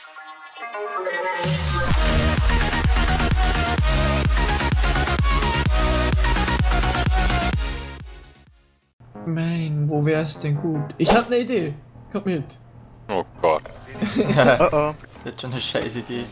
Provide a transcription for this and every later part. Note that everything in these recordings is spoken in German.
Mein, wo wär's denn gut? Ich hab ne Idee. Komm mit. Oh Gott. Oh. Jetzt schon eine scheiß Idee.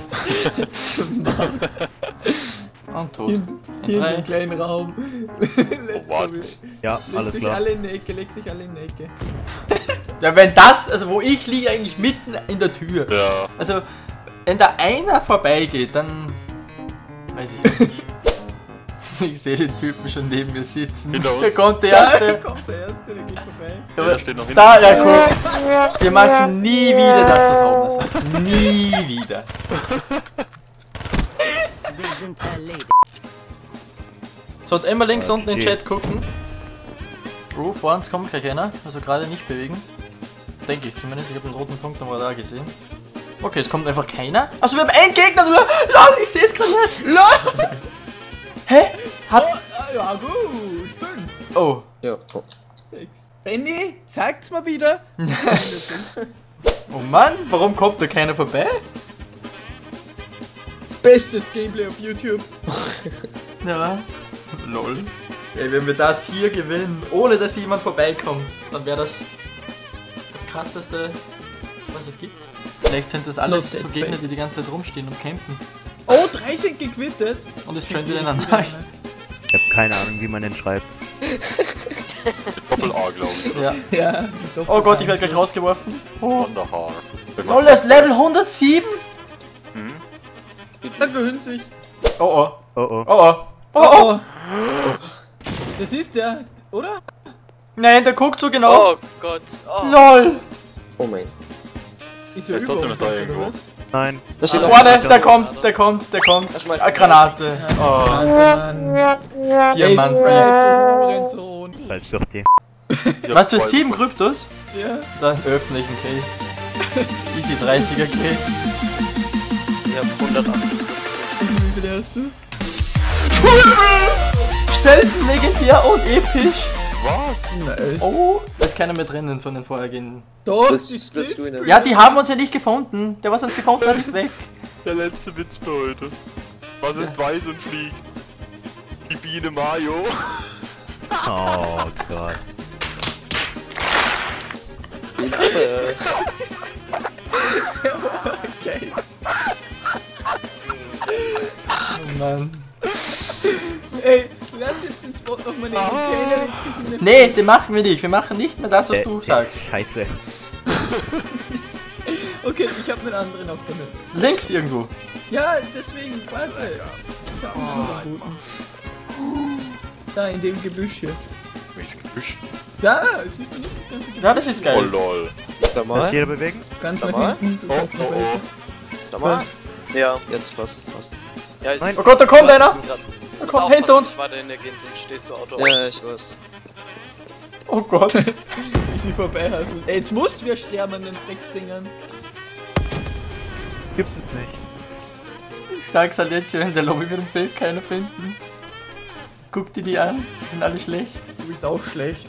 Und tot. Hier in drei. dem kleinen Raum. Let's what? go. Ja, alles Leg dich klar. alle in die Ecke, leg dich alle in die Ecke. Ja, wenn das, also wo ich liege eigentlich mitten in der Tür. Ja. Also, wenn da einer vorbeigeht, dann weiß ich auch nicht. Ich sehe den Typen schon neben mir sitzen. Hinter uns. Da kommt der Da Erste. kommt der Erste, der geht vorbei. Der steht noch hinten. Da, ja, guck. Wir machen nie wieder das, was Homer sagt. Nie wieder. Wir sind erledigt. Sollt immer links unten in den Okay. Chat gucken. Oh, vor uns kommt gleich einer. Also gerade nicht bewegen. Denke ich zumindest. Ich habe den roten Punkt nochmal da gesehen. Okay, es kommt einfach keiner. Also wir haben einen Gegner nur. LOL, ich sehe es gerade nicht. LOL. Hä? Hat... Ja gut, 5, Oh. Ja. Oh. 6. Benny, sagt's mal wieder. Oh Mann, warum kommt da keiner vorbei? Bestes Gameplay auf YouTube. Ja. LOL. Ey, wenn wir das hier gewinnen, ohne dass jemand vorbeikommt, dann wäre das krasseste, was es gibt. Vielleicht sind das alles Not so that Gegner, bad. die die ganze Zeit rumstehen und campen. Oh, 3 sind gequittet. Und es joint wieder einer nach. Ich habe keine Ahnung, wie man den schreibt. Doppel-A, glaube ich. Ja. Ja. Oh Gott, ich werde gleich rausgeworfen. Oh. Wonderhaar. LOL, das Level 107? Da gewöhnt sich. Oh oh. Oh oh. Oh oh. Oh oh. Das ist der, oder? Nein, der guckt so genau. Oh Gott. Oh. LOL. Oh mein. Ist Der er ist über trotzdem uns noch da jetzt, oder irgendwo. was? Nein. Da steht noch Vorne, einer. der kommt. Er schmeißt Ah, Granate. Oh. Mann. Hier, Ace Mann. Fried, du Hurensohn. Weiß doch die. Was, du hast 7 Kryptos? Ja. Dann öffne ich einen Case. Easy 30er Case. Ich hab 108. Wie viel hast du? Selten, legendär und episch. Was? Nice. Oh, da ist keiner mehr drinnen von den vorhergehenden. Doch, Splitz- die Splitscreen. Splitscreen. Ja, die haben uns ja nicht gefunden. Der, was uns gefunden hat, ist weg. Der letzte Witz für heute. Was ist weiß und fliegt? Die Biene Mayo. Oh Gott. Okay. Oh Mann. Ey, lass jetzt den Spot nochmal nehmen. Keiner legt sich in den Nee, den machen wir nicht. Wir machen nicht mehr das, was du Der sagst. ist Scheiße. Okay, ich hab einen anderen auf der Mitte. Links irgendwo. Ja, deswegen, warte. Ich hab einen anderen guten. Da, in dem Gebüsch hier. Welches Gebüsch? Da, siehst du nicht das ganze Gebüsch? Ja, das ist Oh geil. lol. Da Lass mal. jeder bewegen? Ganz Da nach mal. hinten, du Oh, kannst nach oh, weiter. Da mal. Was? Ja. Jetzt passt. Passt. Ja, ich Nein. Oh Gott, da kommt einer. Da kommt hinter uns. Weiter in der gehen, sonst stehst du Auto. Ja, ich weiß. Oh Gott. Wie sie vorbeihaseln. Ey, jetzt musst wir sterben an den Drecksdingern. Gibt es nicht. Ich sag's halt jetzt schon, in der Lobby wird uns safe keiner finden. Guck dir die an, die sind alle schlecht. Du bist auch schlecht.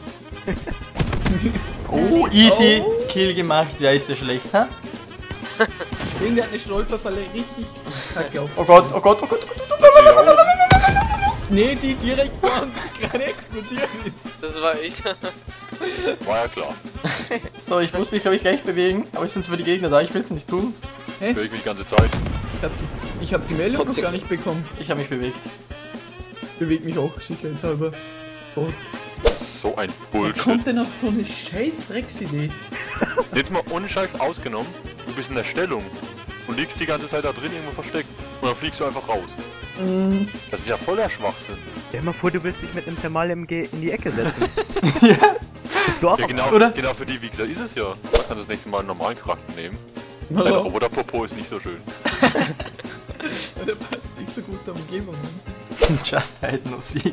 Oh, easy. Kill gemacht. Wer ist der schlecht, ha? Irgendwer hat eine Stolperfalle richtig kacke auf. Oh Gott, oh Gott, oh Gott, oh Gott. Nee, die direkt vor uns gerade explodiert ist. Das war ich. War ja klar. So, ich muss mich glaube ich gleich bewegen, aber es sind zwar die Gegner da, ich will's nicht tun. Bewege mich die ganze Zeit. Ich hab die Meldung noch gar nicht bekommen. Ich habe mich bewegt. Bewegt mich auch sicherheitshalber. Gott. So ein Wer Bullshit. kommt denn auf so eine scheiß Drecksidee? Jetzt mal ohne Scheiß ausgenommen, du bist in der Stellung und liegst die ganze Zeit da drin irgendwo versteckt. Und dann fliegst du einfach raus. Das ist ja voller Schwachsinn. Stell dir mal vor, du willst dich mit einem Thermal MG in die Ecke setzen. Ja. Bist du auch Ja, auf- genau, Oder? genau für die Wichser ist es ja. Man kann das nächste Mal einen normalen Charakter nehmen. Der Roboter-Popo ist nicht so schön. Der passt sich so gut der Umgebung an. Just halt Musik.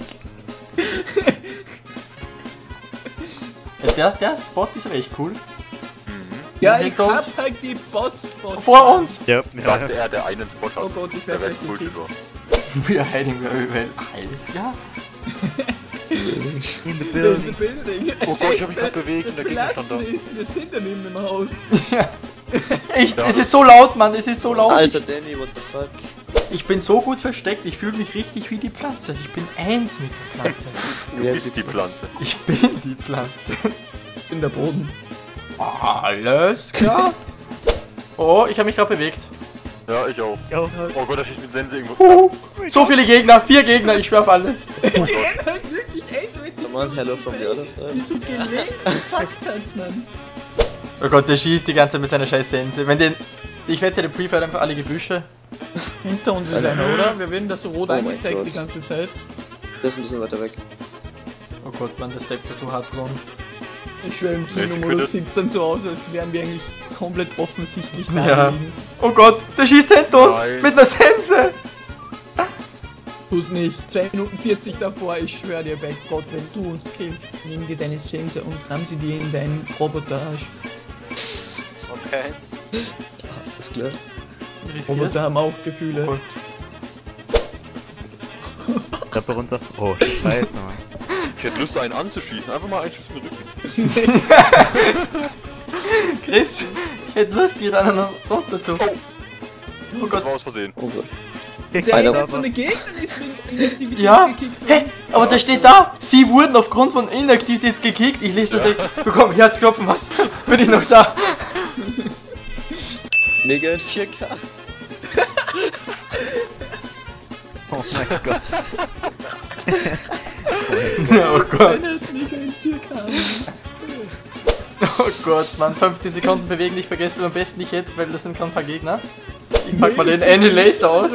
Ja, der Spot ist aber echt cool. Ja, ich Hinter uns. hab halt die Boss-Spots. Vor uns! Ja, Sagte er, der einen Spot hat. Oh Gott, ich der werd Rest gleich Bullshit gekillt. war. Wir hiding very well. Alles klar. in the In the building. building. Oh Gott, ich hab mich grad bewegt Das und der Gegner stand da. Belastende ist, wir sind ja neben dem Haus. Ja. Echt, es ist so laut, Mann, es ist so laut. Alter Danny, what the fuck? Ich bin so gut versteckt, ich fühle mich richtig wie die Pflanze. Ich bin eins mit der Pflanze. Du bist die Pflanze. Ich bin die Pflanze. Ich bin der Boden. Alles klar. Oh, ich habe mich gerade bewegt. Ja, ich auch. Ja. Oh Gott, da steht mit Sense irgendwo. So viele Gegner, 4 Gegner, ich schwör auf alles. Die ändern wirklich eindeutig. Come on, hello from the other side. Wie so gelegt Fucktanz, Mann. Oh Gott, der schießt die ganze Zeit mit seiner scheiß Sense. Wenn den... Ich wette, der Pre-Fire einfach alle Gebüsche. Hinter uns ist einer, oder? Wir werden das so rot Oh mein angezeigt Gott. die ganze Zeit. Der ist ein bisschen weiter weg. Oh Gott, Mann, der steppt ja so hart rum. Ich schwöre, im Wer ist Kinomodus gequittet? sieht dann so aus, als wären wir eigentlich komplett offensichtlich Ja. da liegen. Oh Gott, der schießt hinter uns Nein. mit einer Sense. Tu's nicht. 2 Minuten 40 davor, ich schwöre dir bei Gott, wenn du uns killst, nimm dir deine Sense und ramm sie dir in deinen Roboterarsch. Okay. Ist klar. Roboter haben auch Gefühle. Oh Treppe runter. Oh, scheiße, Mann. Ich hätte Lust, einen anzuschießen. Einfach mal einen Schuss in den Rücken. Chris, ich hätte Lust, dir dann noch runter zu. Oh Gott. Das war aus Versehen. Oh Gott. Der Alter. eine von den Gegnern ist mit Inaktivität Ja, gekickt hä? worden. Aber da steht da, sie wurden aufgrund von Inaktivität gekickt. Ich lese das direkt, bekomme Herzklopfen, was? Bin ich noch da? Nigga in 4K. Oh mein Gott. Oh Gott, Einer ist nicht in 4K. oh Gott, Mann, 50 Sekunden bewegen, ich vergesse am besten nicht jetzt, weil das sind kein paar Gegner. Ich pack mal den Annihilator aus.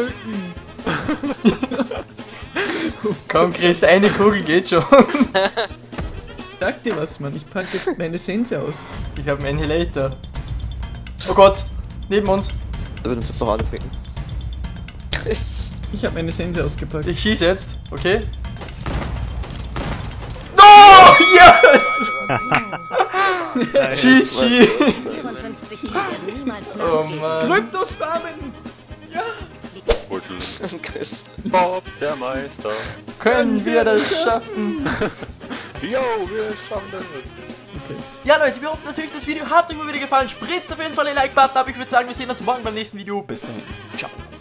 Komm Chris, eine Kugel geht schon. Sag dir was, Mann. Ich pack jetzt meine Sense aus. Ich habe einen Annihilator. Oh Gott, neben uns. Der wird uns jetzt noch alle ficken. Chris. Ich habe meine Sense ausgepackt. Ich schieße jetzt, okay? No! Yes! GG! 54 Minuten niemals Oh nachgeben. Mann. Kryptosfarmen! Beutel. Chris. Bob, der Meister. Können wir das schaffen? Jo, wir schaffen das. Ja Leute, wir hoffen natürlich, das Video hat euch mal wieder gefallen. Spritzt auf jeden Fall den Like-Button ab. Ich würde sagen, wir sehen uns morgen beim nächsten Video. Bis dahin. Ciao.